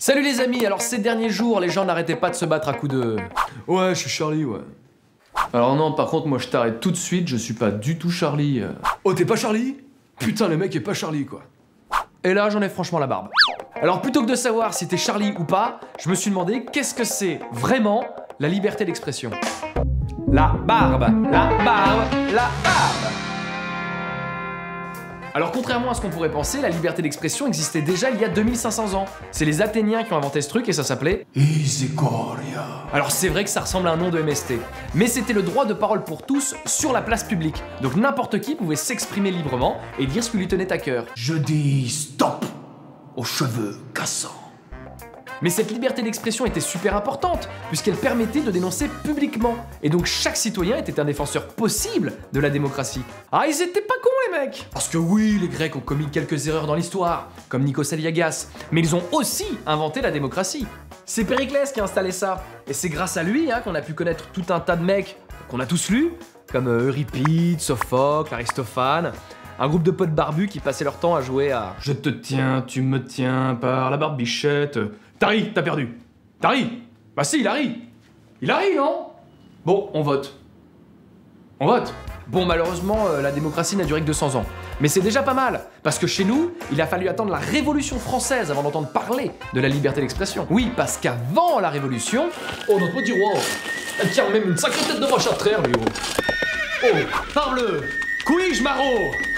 Salut les amis, alors ces derniers jours, les gens n'arrêtaient pas de se battre à coups de... Ouais, je suis Charlie, ouais. Alors non, par contre, moi je t'arrête tout de suite, je suis pas du tout Charlie. Oh, t'es pas Charlie? Putain, le mec est pas Charlie, quoi. Et là, j'en ai franchement la barbe. Alors plutôt que de savoir si t'es Charlie ou pas, je me suis demandé qu'est-ce que c'est vraiment la liberté d'expression. La barbe, la barbe, la barbe. Alors contrairement à ce qu'on pourrait penser, la liberté d'expression existait déjà il y a 2500 ans. C'est les Athéniens qui ont inventé ce truc et ça s'appelait Isigoria. Alors c'est vrai que ça ressemble à un nom de MST, mais c'était le droit de parole pour tous sur la place publique. Donc n'importe qui pouvait s'exprimer librement et dire ce qui lui tenait à cœur. Je dis stop aux cheveux cassants. Mais cette liberté d'expression était super importante, puisqu'elle permettait de dénoncer publiquement. Et donc chaque citoyen était un défenseur possible de la démocratie. Ah, ils étaient pas cons les mecs! Parce que oui, les Grecs ont commis quelques erreurs dans l'histoire, comme Nikos Aliagas, mais ils ont aussi inventé la démocratie. C'est Périclès qui a installé ça. Et c'est grâce à lui qu'on a pu connaître tout un tas de mecs qu'on a tous lus, comme Euripide, Sophocle, Aristophane. Un groupe de potes barbus qui passaient leur temps à jouer à Je te tiens, tu me tiens par la barbichette. T'as ri, t'as perdu. T'as ri? Bah si, il a ri. Il a ri, non? Bon, on vote. On vote. Bon, malheureusement, la démocratie n'a duré que 200 ans. Mais c'est déjà pas mal, parce que chez nous, il a fallu attendre la Révolution française avant d'entendre parler de la liberté d'expression. Oui, parce qu'avant la Révolution... Oh, notre petit roi, elle tient même une sacrée tête de vache à traire, lui. Oh, parle-le. Couille, je maro.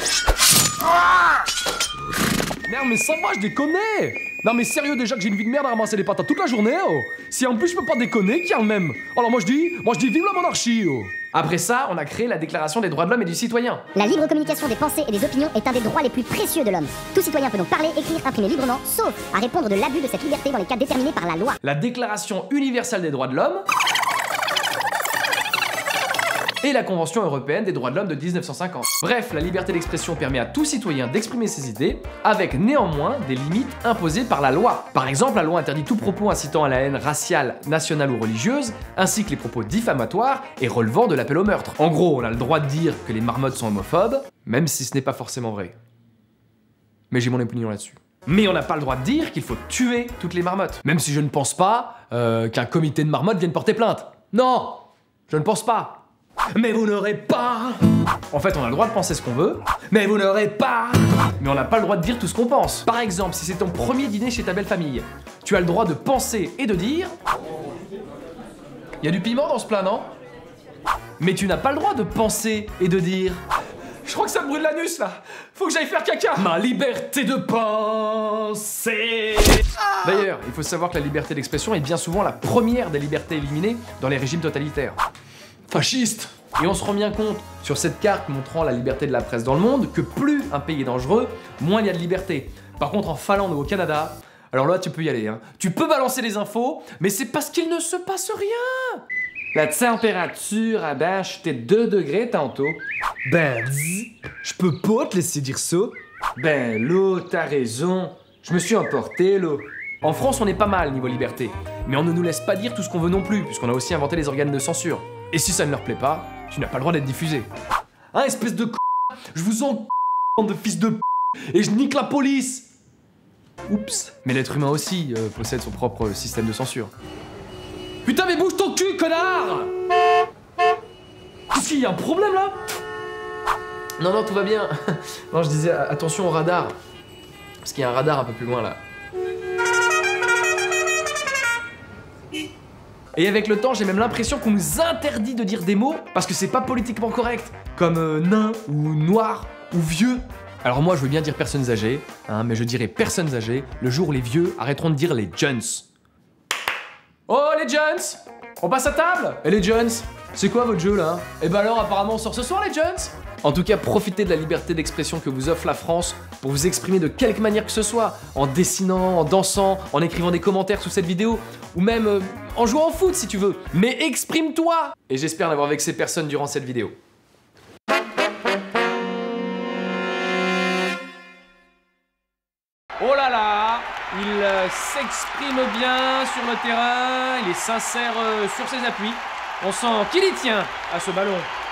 Merde, mais ça va, je déconne. Non mais sérieux, déjà que j'ai une vie de merde à ramasser les patates toute la journée, oh. Si en plus je peux pas déconner, qui en même. Alors moi je dis vive la monarchie, oh. Après ça, on a créé la Déclaration des droits de l'homme et du citoyen. La libre communication des pensées et des opinions est un des droits les plus précieux de l'homme. Tout citoyen peut donc parler, écrire, imprimer librement, sauf à répondre de l'abus de cette liberté dans les cas déterminés par la loi. La Déclaration universelle des droits de l'homme et la Convention européenne des droits de l'homme de 1950. Bref, la liberté d'expression permet à tout citoyen d'exprimer ses idées, avec néanmoins des limites imposées par la loi. Par exemple, la loi interdit tout propos incitant à la haine raciale, nationale ou religieuse, ainsi que les propos diffamatoires et relevant de l'appel au meurtre. En gros, on a le droit de dire que les marmottes sont homophobes, même si ce n'est pas forcément vrai. Mais j'ai mon opinion là-dessus. Mais on n'a pas le droit de dire qu'il faut tuer toutes les marmottes. Même si je ne pense pas qu'un comité de marmottes vienne porter plainte. Non, je ne pense pas. Mais vous n'aurez pas... En fait, on a le droit de penser ce qu'on veut, mais vous n'aurez pas... Mais on n'a pas le droit de dire tout ce qu'on pense. Par exemple, si c'est ton premier dîner chez ta belle famille, tu as le droit de penser et de dire... Il y a du piment dans ce plat, non? Mais tu n'as pas le droit de penser et de dire... Je crois que ça me brûle l'anus, là. Faut que j'aille faire caca. Ma liberté de penser... D'ailleurs, il faut savoir que la liberté d'expression est bien souvent la première des libertés éliminées dans les régimes totalitaires. Fasciste. Et on se rend bien compte, sur cette carte montrant la liberté de la presse dans le monde, que plus un pays est dangereux, moins il y a de liberté. Par contre, en Finlande ou au Canada, alors là, tu peux y aller. Hein. Tu peux balancer les infos, mais c'est parce qu'il ne se passe rien. La température a bien chuté 2 degrés tantôt. Ben, je peux pas te laisser dire ça. Ben, l'eau, t'as raison. Je me suis emporté, l'eau. En France, on est pas mal niveau liberté. Mais on ne nous laisse pas dire tout ce qu'on veut non plus, puisqu'on a aussi inventé les organes de censure. Et si ça ne leur plaît pas, tu n'as pas le droit d'être diffusé. Hein, espèce de je vous en de fils de et je nique la police. Oups. Mais l'être humain aussi possède son propre système de censure. Putain, mais bouge ton cul, connard! Qu'est-ce qu'il y a un problème là? Non, non, tout va bien. Non, je disais attention au radar. Parce qu'il y a un radar un peu plus loin là. Et avec le temps, j'ai même l'impression qu'on nous interdit de dire des mots parce que c'est pas politiquement correct. Comme nain, ou noir, ou vieux. Alors moi, je veux bien dire personnes âgées, hein, mais je dirais personnes âgées le jour où les vieux arrêteront de dire les jeunes. Oh, les jeunes! On passe à table? Et les jeunes? C'est quoi votre jeu là? Et ben alors, apparemment, on sort ce soir, les jeunes? En tout cas, profitez de la liberté d'expression que vous offre la France pour vous exprimer de quelque manière que ce soit, en dessinant, en dansant, en écrivant des commentaires sous cette vidéo, ou même en jouant au foot si tu veux. Mais exprime-toi! Et j'espère n'avoir vexé personne durant cette vidéo. Oh là là! Il s'exprime bien sur le terrain, il est sincère sur ses appuis. On sent qu'il y tient à ce ballon.